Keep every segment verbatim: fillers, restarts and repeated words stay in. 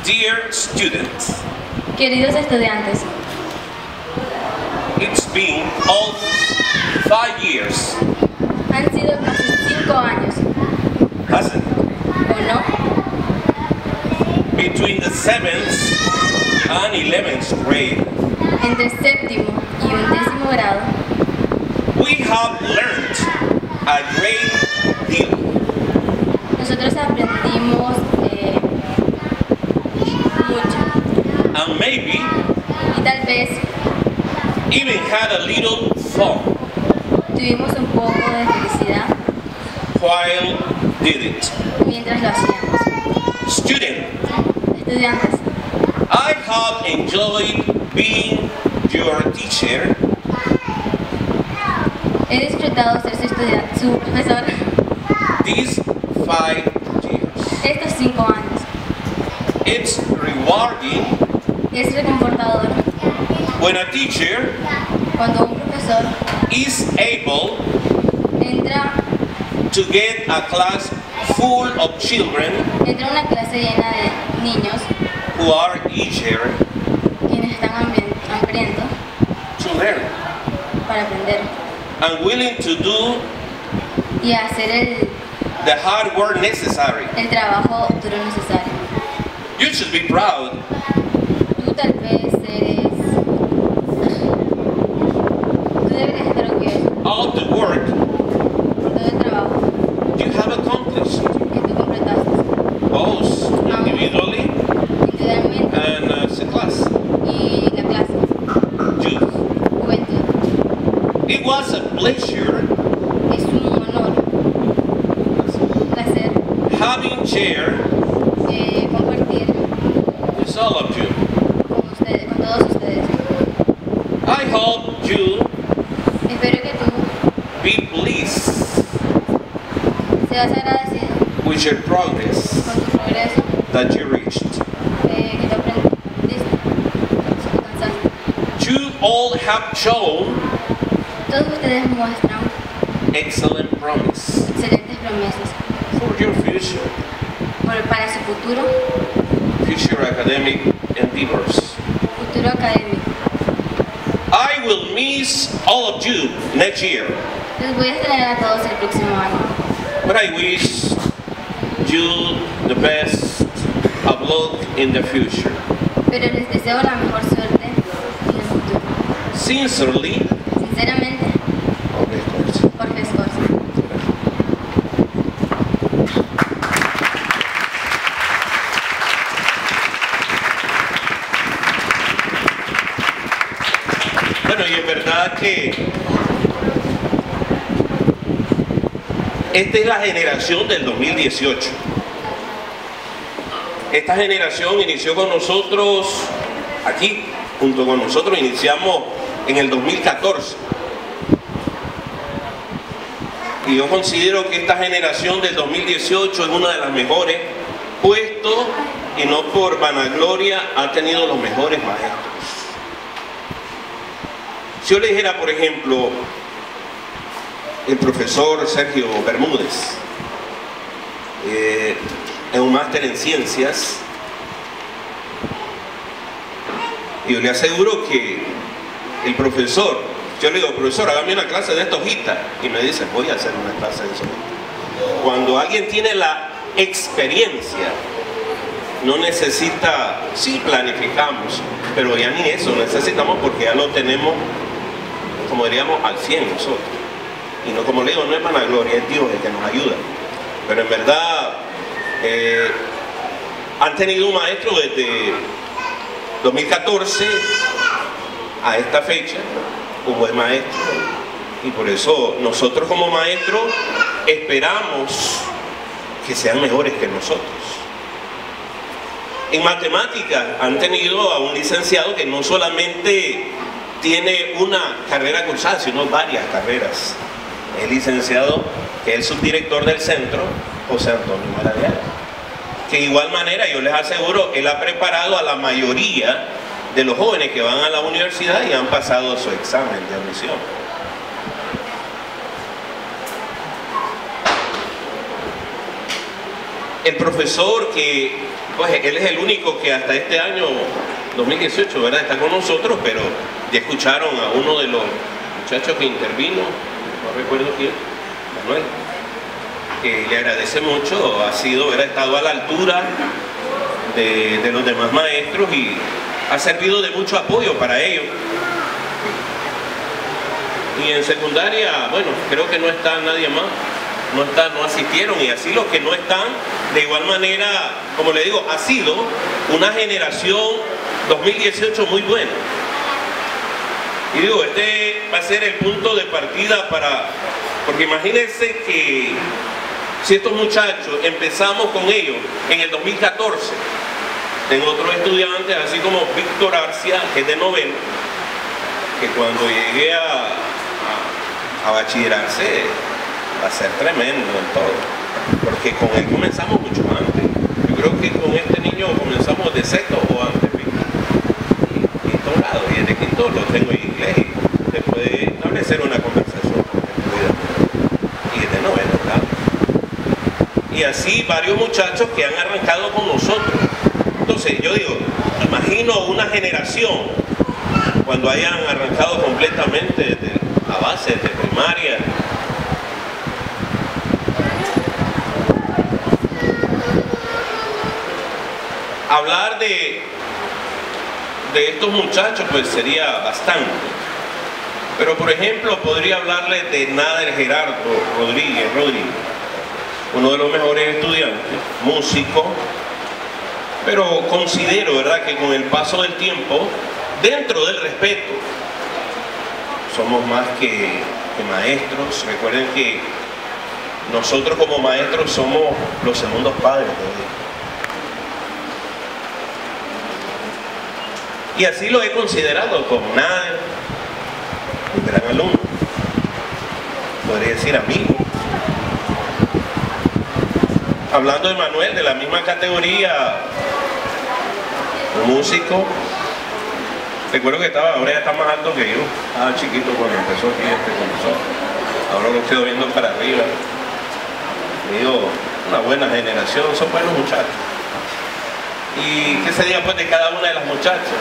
Dear students, Queridos estudiantes, it's been almost five years, han sido casi cinco años, hasn't it? ¿o no? Between the seventh and eleventh grade, Entre séptimo y undécimo grado, we have learned a great deal. nosotros aprendimos eh, mucho And maybe y tal vez even had a little fun tuvimos un poco de felicidad while did it. mientras lo hacíamos. Student, Estudiantes, I have enjoyed being your teacher he disfrutado ser su estudiante, su profesor these five years. estos cinco años. It's rewarding Es reconfortador when a teacher cuando un profesor is able entra, to get a class full of children entra a una clase llena de niños who are eager quienes están hambrien- hambrientos to learn para aprender and willing to do y hacer el, the hard work necessary. el trabajo duro necesario. You should be proud. Tú tal vez eres... Tú deberías estar orgulloso All the work por todo el trabajo you have accomplished, que tú completaste both individually individualmente and as a class. y la clase, Youth. juventud. It was a pleasure Es un honor, un placer having shared eh, compartir with all of you. con ustedes, con todos ustedes. I hope you Espero que tú be pleased seas agradecido with your progress con tu progreso that you reached. eh, que tú aprendiste, alcanzaste. You all have shown Todos ustedes muestran excellent promise excelentes promesas for your future, por- para su futuro, future academic endeavors. futuro académico. I will miss all of you next year, Los voy a extrañar a todos el próximo año, but I wish you the best of luck in the future. pero les deseo la mejor suerte en el futuro. Sincerely, Sinceramente, Jorge Escorza. Bueno, y en verdad que esta es la generación del dos mil dieciocho. Esta generación inició con nosotros aquí, junto con nosotros, iniciamos en el dos mil catorce. Y yo considero que esta generación del dos mil dieciocho es una de las mejores, puesto, y no por vanagloria, ha tenido los mejores maestros. Si yo le dijera, por ejemplo, el profesor Sergio Bermúdez, eh, es un máster en ciencias, y yo le aseguro que el profesor, yo le digo, profesor, hágame una clase de esta hojita, y me dice, voy a hacer una clase de esta hojita. Cuando alguien tiene la experiencia, no necesita, sí planificamos, pero ya ni eso necesitamos porque ya lo tenemos, como diríamos, al cien nosotros. Y no, como le digo, no es vanagloria, es Dios el que nos ayuda. Pero en verdad, eh, han tenido un maestro desde dos mil catorce a esta fecha, un buen maestro. Y por eso nosotros como maestros esperamos que sean mejores que nosotros. En matemáticas han tenido a un licenciado que no solamente tiene una carrera cursada, sino varias carreras. El licenciado, que es el subdirector del centro, José Antonio Maradiaga. Que de igual manera, yo les aseguro, él ha preparado a la mayoría de los jóvenes que van a la universidad y han pasado su examen de admisión. el profesor que, pues él es el único que hasta este año dos mil dieciocho, ¿verdad?, está con nosotros, pero ya escucharon a uno de los muchachos que intervino, no recuerdo quién, Manuel, que le agradece mucho, ha sido, ¿verdad?, estado a la altura de, de los demás maestros y ha servido de mucho apoyo para ellos. Y en secundaria, bueno, creo que no está nadie más, no está, no asistieron, y así los que no están, de igual manera, como le digo, ha sido una generación dos mil dieciocho muy buena. Y digo, este va a ser el punto de partida para, porque imagínense que si estos muchachos empezamos con ellos en el dos mil catorce, tengo otros estudiantes, así como Víctor Arcia, que es de noveno, que cuando llegue a, a, a bachillerarse va a ser tremendo en todo, porque con él comenzamos mucho antes. Yo creo que con este niño comenzamos de sexto o antes, y quinto grado, y desde quinto lo tengo en inglés y se puede establecer una conversación con él, y desde noveno, claro. Y así varios muchachos que han arrancado con nosotros. Entonces yo digo, imagino una generación cuando hayan arrancado completamente desde la base, desde primaria. Hablar de, de estos muchachos pues sería bastante. Pero por ejemplo podría hablarle de Nader Gerardo Rodríguez, Rodríguez, uno de los mejores estudiantes, músico, pero considero, ¿verdad?, que con el paso del tiempo, dentro del respeto, somos más que, que maestros. Recuerden que nosotros como maestros somos los segundos padres de Dios. Y así lo he considerado con Nader, un gran alumno, podría decir amigo. Hablando de Manuel, de la misma categoría, un músico. Recuerdo que estaba, ahora ya está más alto que yo, estaba chiquito cuando empezó aquí este profesor. Ahora lo estoy viendo para arriba. Digo, una buena generación, son buenos muchachos. ¿Y qué sería pues de cada una de las muchachas?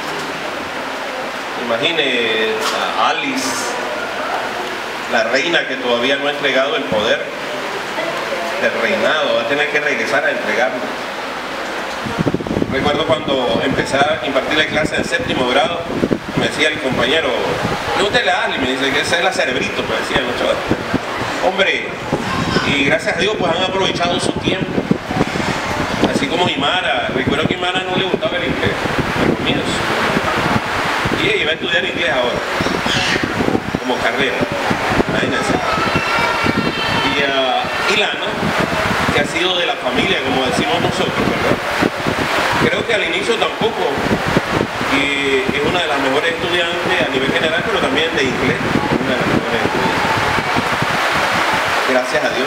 Imagine a Alice, la reina que todavía no ha entregado el poder del reinado, va a tener que regresar a entregarlo. Recuerdo cuando empecé a impartir la clase en séptimo grado, me decía el compañero, pregúntale a Ali, me dice que esa es la Cerebrito, me decía el chaval. Hombre, y gracias a Dios pues han aprovechado su tiempo. Así como Imara, recuerdo que a Imara no le gustaba el inglés al comienzo. Y ella iba a estudiar inglés ahora, como carrera, imagínense. Y uh, Ilana, que ha sido de la familia, como decimos nosotros, ¿verdad? Creo que al inicio tampoco, y es una de las mejores estudiantes a nivel general, pero también de inglés, una de las mejores estudiantes. Gracias a Dios.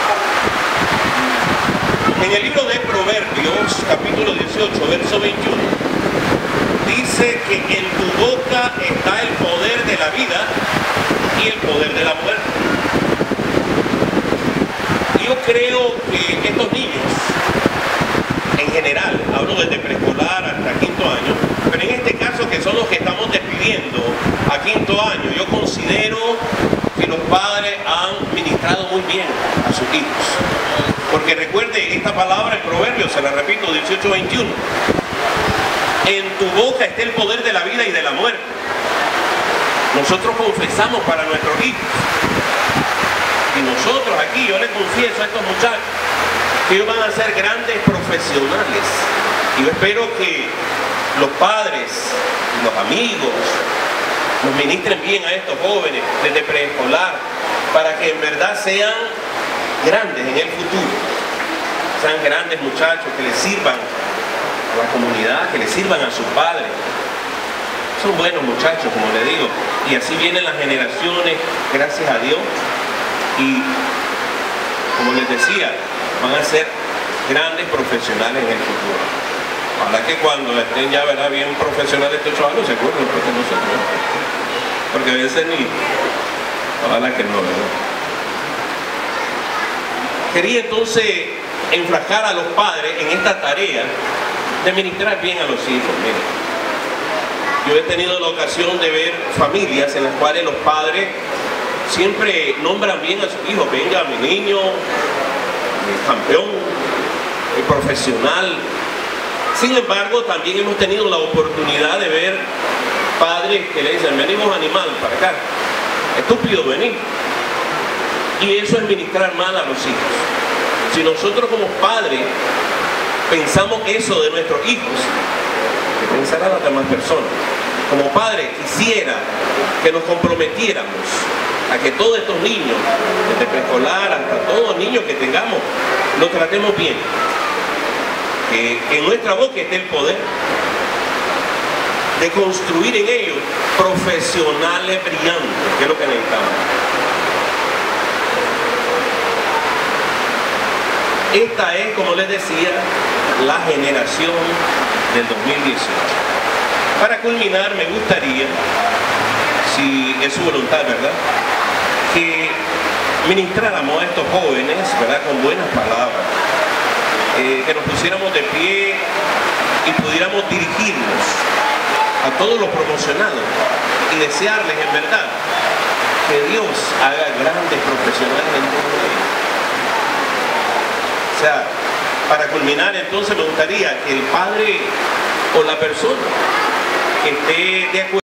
En el libro de Proverbios, capítulo dieciocho, verso veintiuno, dice que en tu boca está el poder de la vida y el poder de la muerte. Yo creo que estos niños, en general, hablo desde preescolar hasta quinto año, pero en este caso que son los que estamos despidiendo a quinto año, yo considero que los padres han ministrado muy bien a sus hijos. Porque recuerde esta palabra en Proverbios, se la repito, dieciocho veintiuno. En tu boca está el poder de la vida y de la muerte. Nosotros confesamos para nuestros hijos. Y nosotros aquí, yo les confieso a estos muchachos que ellos van a ser grandes profesionales. Y yo espero que los padres, los amigos, nos ministren bien a estos jóvenes desde preescolar, para que en verdad sean grandes en el futuro. Sean grandes muchachos que les sirvan a la comunidad, que les sirvan a sus padres. Son buenos muchachos, como le digo. Y así vienen las generaciones, gracias a Dios. Y como les decía, van a ser grandes profesionales en el futuro. Ojalá que cuando estén ya, ¿verdad?, bien profesionales estos chavales, se acuerden pues, de nosotros. Porque a veces ni... Ojalá que no, ¿verdad? Quería entonces enfrascar a los padres en esta tarea de ministrar bien a los hijos. Miren, yo he tenido la ocasión de ver familias en las cuales los padres siempre nombran bien a sus hijos. Venga, mi niño, mi campeón, mi profesional. Sin embargo, también hemos tenido la oportunidad de ver padres que le dicen, venimos animal para acá, estúpido, venir. Y eso es ministrar mal a los hijos. Si nosotros como padres pensamos eso de nuestros hijos, ¿qué pensarán las demás personas? Como padre quisiera que nos comprometiéramos a que todos estos niños, desde preescolar hasta todos los niños que tengamos, los tratemos bien. Que en nuestra boca esté el poder de construir en ellos profesionales brillantes, que es lo que necesitamos. Esta es, como les decía, la generación del dos mil dieciocho. Para culminar, me gustaría, si es su voluntad, ¿verdad?, que ministráramos a estos jóvenes, ¿verdad?, con buenas palabras, eh, que nos pusiéramos de pie y pudiéramos dirigirnos a todos los promocionados y desearles en verdad que Dios haga grandes profesionales en todo ello. O sea, para culminar, entonces me gustaría que el padre o la persona que esté de acuerdo